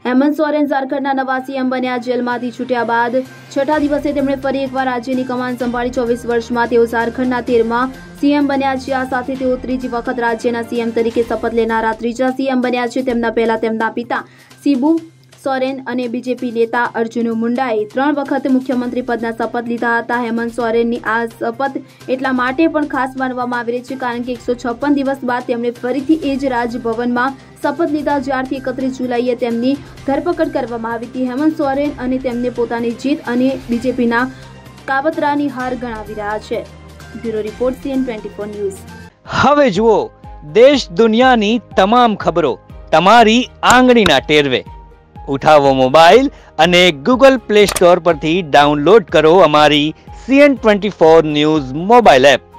હેમંત સોરેન ઝારખંડના નવા સીએમ બન્યા। જેલમાંથી છૂટ્યા બાદ છઠ્ઠા દિવસે તેમણે ફરી એકવાર રાજ્યની કમાન સંભાળી। 24 વર્ષમાં તેઓ ઝારખંડના 13મા સીએમ બન્યા છે। આ સાથે તેઓ ત્રીજી વખત રાજ્યના સીએમ તરીકે શપથ લેનારા ત્રીજા સીએમ બન્યા છે। તેમના પહેલા તેમના પિતા શિબુ સોરેન અને બીજેપી નેતા અર્જુન મુંડાએ 3 વખત મુખ્યમંત્રી પદના શપથ લીધા હતા। હેમંત સોરેનની આ શપથ એટલા માટે પણ ખાસ માનવામાં આવી રહી છે કારણ કે 156 દિવસ બાદ તેમણે ફરીથી એ જ રાજભવનમાં શપથ લીધા જ્યારથી 31 જુલાઈએ તેમની ધરપકડ કરવામાં આવી હતી। હેમંત સોરેન અને તેમને પોતાની જીત અને બીજેપીના કાવતરાની હાર ગણાવી રહ્યા છે। Bureau report CN24 news. હવે જુઓ દેશ દુનિયાની તમામ ખબરો તમારી આંગળીના ટેરવે। ઉઠાવો મોબાઈલ અને ગૂગલ પ્લે સ્ટોર પરથી ડાઉનલોડ કરો અમારી CN24 ન્યૂઝ મોબાઈલ એપ।